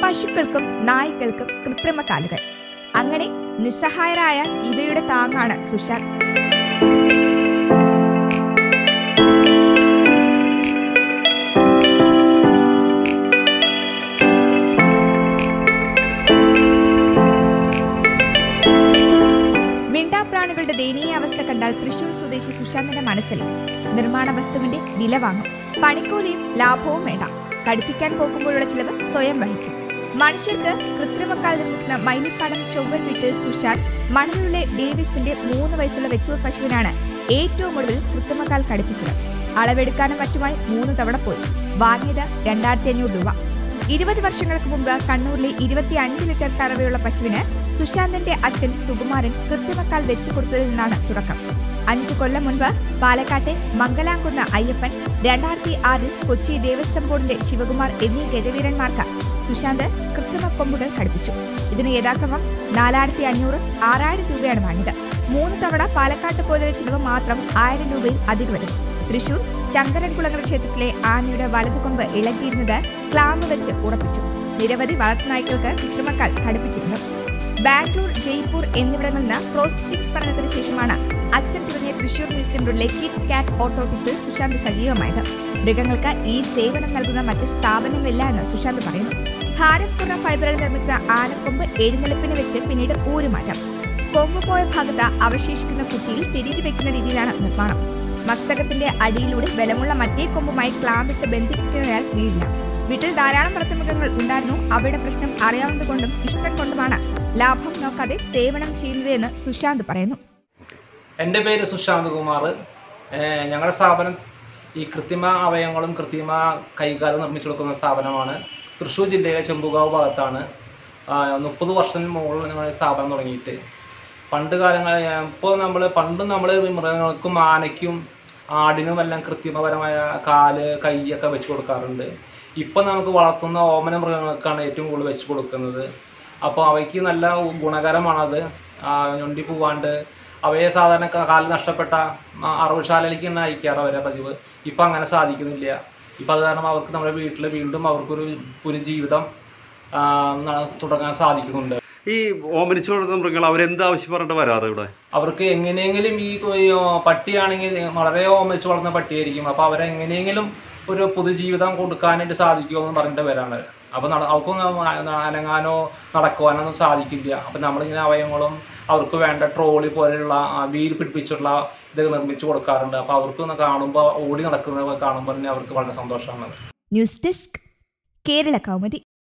പശുക്കൾക്കും നായ്ക്കൾക്കും കൃത്രിമ കാലുകൾ. അങ്ങനെ നിസ്സഹായരായ ഇവയുടെ താങ്ങാണ് സുശാന്ത്. മിണ്ടാപ്രാണികളുടെ ദയനീയാവസ്ഥ കണ്ടാൽ തൃശൂർ സ്വദേശി സുശാന്തിന്റെ മനസ്സിൽ നിർമ്മാണ വസ്തുവിന്റെ വില വാങ്ങും. പണിക്കൂലിയും ലാഭവും വേണ്ട. കടുപ്പിക്കാൻ പോകുമ്പോഴുള്ള ചിലവ് സ്വയം വഹിക്കും. മനുഷ്യർക്ക് കൃത്രിമക്കാൽ നിർമ്മിക്കുന്ന മൈലിപ്പാടം ചൊവ്വൽ വീട്ടിൽ സുശാന്ത് മണലിലെ ഡേവിസിന്റെ 3 വയസ്സുള്ള വെച്ചൂർ പശുവിനാണ് ഏറ്റവും ഒടുവിൽ കൃത്രിമക്കാൽ കടുപ്പിച്ചത്. അളവെടുക്കാനും മറ്റുമായി 3 തവണ പോയി. വാങ്ങിയത് 2500 രൂപ. 20 വർഷങ്ങൾക്ക് മുമ്പ് കണ്ണൂരിലെ 25 ലിറ്റർ കറവയുള്ള പശുവിന് സുശാന്തിന്റെ അച്ഛൻ സുകുമാരൻ കൃത്രിമക്കാൽ വെച്ചു കൊടുത്തതിൽ നിന്നാണ് തുടക്കം. 5 കൊല്ലം മുൻപ് പാലക്കാട്ടെ മംഗലാംകുന്ന അയ്യപ്പൻ, 2006 കൊച്ചി ദേവസ്വം ബോർഡിന്റെ ശിവകുമാർ എന്നീ ഗജവീരന്മാർക്ക് സുശാന്ത് കൃത്രിമ കൊമ്പുകൾ ഘടിപ്പിച്ചു. ഇതിന് യഥാക്രമം 4500, 6000 രൂപയാണ് വാങ്ങിയത്. 3 തവണ പാലക്കാട്ട് പോയതിലെ ചിലവ് മാത്രം 1000 രൂപയിൽ അധികം വരും. തൃശൂർ ശങ്കരൻകുളങ്ങര ക്ഷേത്രത്തിലെ ആനയുടെ വലതുകൊമ്പ് ഇളകിയിരുന്നത് ക്ലാമ്പ് വെച്ച് ഉറപ്പിച്ചു. നിരവധി വളർത്തുനായ്ക്കൾക്ക് കൃത്രിമക്കാൽ ഘടിപ്പിച്ചിരുന്നു. ബാംഗ്ലൂർ, ജയ്പൂർ എന്നിവിടങ്ങളിൽ നിന്ന് പ്രോസ്തെറ്റിക്സ് പഠനത്തിന് ശേഷമാണ് അച്ഛൻ തുടങ്ങിയ തൃശൂർ മ്യൂസിയം റോഡിലെ കിഡ് കാറ്റ് ഓർത്തോട്ടിക്സിൽ സുശാന്ത് സജീവമായത്. മൃഗങ്ങൾക്ക് ഈ സേവനം നൽകുന്ന മറ്റ് സ്ഥാപനങ്ങളില്ല എന്ന് സുശാന്ത് പറയുന്നു. ഭാരം കുറഞ്ഞ ഫൈബറിൽ നിർമ്മിക്കുന്ന ആനക്കൊമ്പ് എഴുന്നള്ളിപ്പിന് വെച്ച് പിന്നീട് ഊരുമാറ്റാം. കൊമ്പ് പോയ ഭാഗത്ത് അവശേഷിക്കുന്ന കുറ്റിയിൽ തിരികെ വെക്കുന്ന രീതിയിലാണ് നിർമ്മാണം. മസ്തകത്തിന്റെ അടിയിലൂടെ ബലമുള്ള മറ്റേ കൊമ്പുമായി ക്ലാമ്പിട്ട് ബന്ധിപ്പിക്കുന്നതിനാൽ വീഴില്ല. വീട്ടിൽ ധാരാളം വളർത്തുമൃഗങ്ങൾ ഉണ്ടായിരുന്നു. അവയുടെ പ്രശ്നം അറിയാവുന്നതുകൊണ്ടും ഇഷ്ടം കൊണ്ടുമാണ് ലാഭം നോക്കാതെ സേവനം ചെയ്യുന്നത് എന്ന് സുശാന്ത് പറയുന്നു. എൻ്റെ പേര് സുശാന്ത് കുമാർ. ഞങ്ങളുടെ സ്ഥാപനം ഈ കൃത്രിമ അവയവങ്ങളും കൃത്രിമ കൈകാലും നിർമ്മിച്ചു കൊടുക്കുന്ന സ്ഥാപനമാണ്. തൃശ്ശൂർ ജില്ലയിലെ ചെമ്പുകാവ് ഭാഗത്താണ്. 30 വർഷം മുകളിൽ ഞങ്ങൾ സ്ഥാപനം തുടങ്ങിയിട്ട്. പണ്ട് കാലങ്ങളിൽ പണ്ടും നമ്മൾ മൃഗങ്ങൾക്കും ആനയ്ക്കും ആടിനും എല്ലാം കൃത്രിമപരമായ കാല്, കൈയൊക്കെ വെച്ച് കൊടുക്കാറുണ്ട്. ഇപ്പം നമുക്ക് വളർത്തുന്ന ഓമന മൃഗങ്ങൾക്കാണ് ഏറ്റവും കൂടുതൽ വെച്ച് കൊടുക്കുന്നത്. അപ്പോൾ അവയ്ക്ക് നല്ല ഗുണകരമാണത്. ഞൊണ്ടി പോവാണ്ട് അവയെ സാധാരണ കാല് നഷ്ടപ്പെട്ട അറവുശാലയിലേക്ക് തന്നെ അയക്കാറ് അവരെ പതിവ്. ഇപ്പം അങ്ങനെ സാധിക്കുന്നില്ല. ഇപ്പം അത് കാരണം അവർക്ക് നമ്മുടെ വീട്ടിൽ വീണ്ടും അവർക്കൊരു പുനഃജീവിതം തുടങ്ങാൻ സാധിക്കുന്നുണ്ട്. ഈ ഓമനിച്ചു കൊടുക്കുന്ന മൃഗങ്ങൾ അവരെന്ത് ആവശ്യം പറഞ്ഞിട്ട് വരാറ് ഇവിടെ? അവർക്ക് എങ്ങനെയെങ്കിലും ഈ പട്ടിയാണെങ്കിൽ വളരെ ഓമനിച്ച് വളർന്ന പട്ടിയായിരിക്കും. അപ്പോൾ അവരെങ്ങനെയെങ്കിലും ഒരു പുതുജീവിതം കൊടുക്കാനായിട്ട് സാധിക്കുമോ എന്ന് പറഞ്ഞിട്ട് വരാണ്. അപ്പോൾ അവർക്കൊന്നും അനങ്ങാനോ നടക്കുവാനോ ഒന്നും സാധിക്കില്ല. അപ്പം നമ്മളിങ്ങനെ അവയവങ്ങളും അവർക്ക് വേണ്ട ട്രോളി പോലെയുള്ള വീൽ പിടിപ്പിച്ചിട്ടുള്ള ഇത് നിർമ്മിച്ചു കൊടുക്കാറുണ്ട്. അപ്പോൾ അവർക്ക് കാണുമ്പോൾ ഓടി നടക്കുന്നത് കാണുമ്പോൾ തന്നെ അവർക്ക് വളരെ സന്തോഷമാണ്. News desk, Kerala Kaumudi.